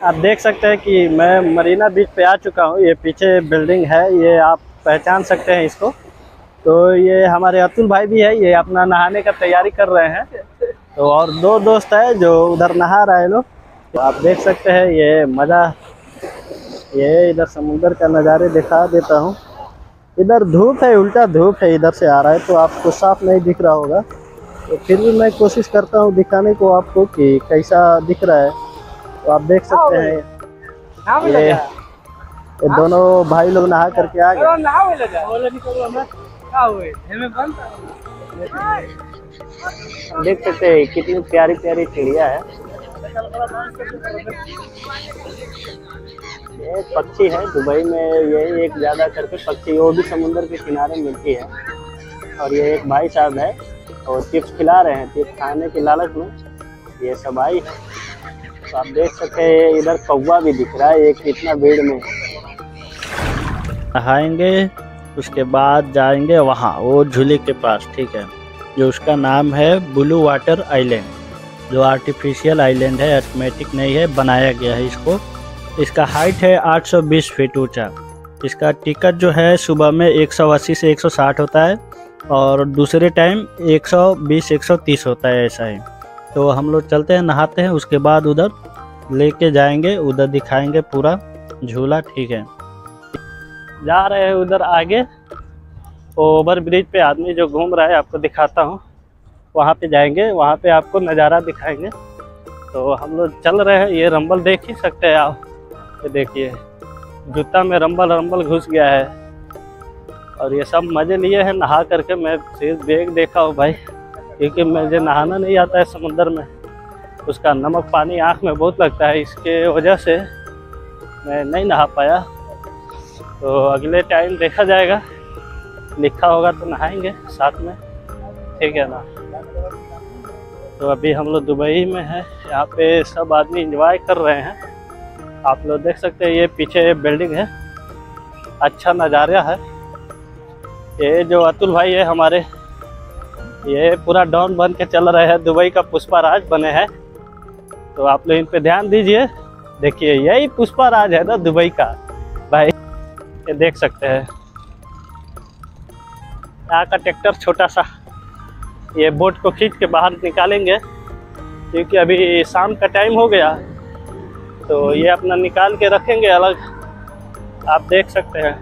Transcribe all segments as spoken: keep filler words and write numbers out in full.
आप देख सकते हैं कि मैं मरीना बीच पे आ चुका हूँ। ये पीछे बिल्डिंग है, ये आप पहचान सकते हैं इसको। तो ये हमारे अतुल भाई भी है, ये अपना नहाने का तैयारी कर रहे हैं। तो और दो दोस्त है जो उधर नहा रहे लोग। तो आप देख सकते हैं ये मज़ा, ये इधर समुंदर का नज़ारे दिखा देता हूँ। इधर धूप है, उल्टा धूप है इधर से आ रहा है, तो आपको साफ नहीं दिख रहा होगा। तो फिर भी मैं कोशिश करता हूँ दिखाने को आपको कि कैसा दिख रहा है। तो आप देख सकते हैं ये, ये दोनों भाई लोग नहा करके आ गए। देख सकते हैं कितनी प्यारी प्यारी चिड़िया है। ये पक्षी है, दुबई में यही एक ज़्यादा करके पक्षी, वो भी समुंदर के किनारे मिलती है। और ये एक भाई साहब है और चिप्स खिला रहे हैं, चिप्स खाने के लालच में ये सब आई। तो आप देख सकते हैं इधर कौवा भी दिख रहा है एक, इतना भीड़ में। नहाएंगे, उसके बाद जाएंगे वहाँ वो झूले के पास, ठीक है, जो उसका नाम है ब्लू वाटर आइलैंड, जो आर्टिफिशियल आइलैंड है, ऑटोमेटिक नहीं है, बनाया गया है इसको। इसका हाइट है आठ सौ बीस फीट ऊंचा। इसका टिकट जो है सुबह में एक सौ अस्सी से एक सौ साठ होता है और दूसरे टाइम एक सौ बीस एक सौ तीस होता है, ऐसा है। तो हम लोग चलते हैं, नहाते हैं, उसके बाद उधर लेके जाएंगे, उधर दिखाएंगे पूरा झूला, ठीक है। जा रहे हैं उधर आगे, ओवर ब्रिज पे आदमी जो घूम रहा है आपको दिखाता हूँ। वहाँ पे जाएंगे, वहाँ पे आपको नज़ारा दिखाएंगे। तो हम लोग चल रहे हैं, ये रंबल देख ही सकते हैं आप, ये देखिए जूता में रंबल रंबल घुस गया है। और ये सब मज़े लिए हैं नहा करके। मैं सिर्फ बैग देखा हूँ भाई, क्योंकि मुझे नहाना नहीं आता है समुंदर में, उसका नमक पानी आँख में बहुत लगता है, इसके वजह से मैं नहीं नहा पाया। तो अगले टाइम देखा जाएगा, लिखा होगा तो नहाएंगे साथ में, ठीक है ना। तो अभी हम लोग दुबई में हैं, यहाँ पे सब आदमी एंजॉय कर रहे हैं। आप लोग देख सकते हैं ये पीछे बिल्डिंग है, अच्छा नज़ारा है। ये जो अतुल भाई है हमारे, ये पूरा डॉन बन के चल रहे हैं, दुबई का पुष्पा राज बने हैं। तो आप लोग इन पे ध्यान दीजिए, देखिए यही पुष्पा राज है ना दुबई का भाई, ये देख सकते हैं। यहाँ का ट्रैक्टर छोटा सा, ये बोट को खींच के बाहर निकालेंगे, क्योंकि अभी शाम का टाइम हो गया। तो ये अपना निकाल के रखेंगे अलग, आप देख सकते हैं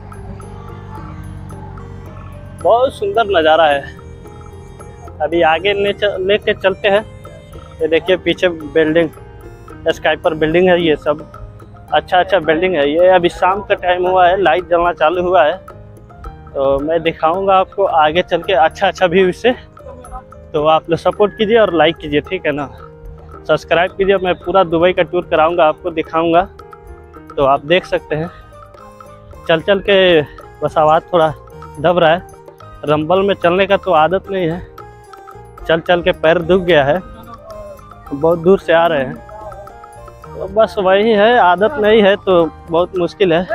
बहुत सुंदर नज़ारा है। अभी आगे ले लेके चलते हैं। ये देखिए पीछे बिल्डिंग, स्काई पर बिल्डिंग है, ये सब अच्छा अच्छा बिल्डिंग है। ये अभी शाम का टाइम हुआ है, लाइट जलना चालू हुआ है। तो मैं दिखाऊंगा आपको आगे चल के अच्छा अच्छा व्यू इससे। तो आप लोग सपोर्ट कीजिए और लाइक कीजिए, ठीक है ना, सब्सक्राइब कीजिए। मैं पूरा दुबई का टूर कराऊंगा, आपको दिखाऊंगा। तो आप देख सकते हैं चल चल के बस आवाज़ थोड़ा दब रहा है, रंबल में चलने का तो आदत नहीं है, चल चल के पैर दुख गया है, बहुत दूर से आ रहे हैं। तो बस वही है, आदत नहीं है तो बहुत मुश्किल है।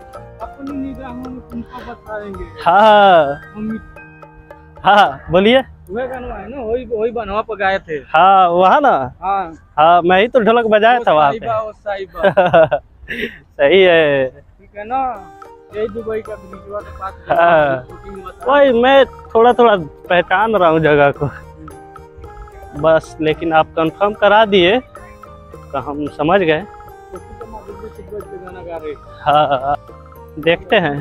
हाँ हाँ बोलिए। वही वही बनवा पर गए थे। हाँ वहाँ ना, हाँ हाँ मैं ही तो ढोलक बजाया था वहाँ पे। सही है, ठीक है ना, यही दुबई का ब्रिजवा के पास। हाँ वही मैं थोड़ा थोड़ा पहचान रहा हूँ जगह को बस, लेकिन आप कंफर्म करा दिए तो हम समझ गए। हाँ देखते हैं।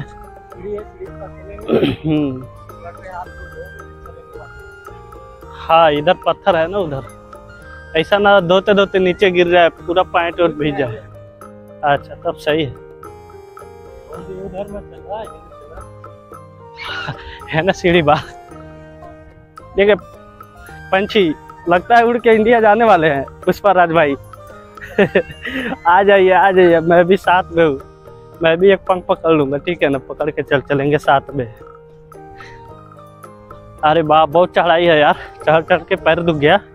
हाँ इधर पत्थर है ना, उधर ऐसा ना धोते धोते नीचे गिर जाए, पूरा पैंट और भीग जाए। अच्छा तब सही है। उधर में चल रहा है ना सीढ़ी बात। देखिए पंछी लगता है उड़ के इंडिया जाने वाले हैं, पुष्पा राज भाई। आ जाइए आ जाइए, मैं भी साथ में हूँ, मैं भी एक पंख पकड़ लूंगा, ठीक है ना, पकड़ के चल चलेंगे साथ में। अरे बाप बहुत चढ़ाई है यार, चढ़ चढ़ के पैर दुख गया।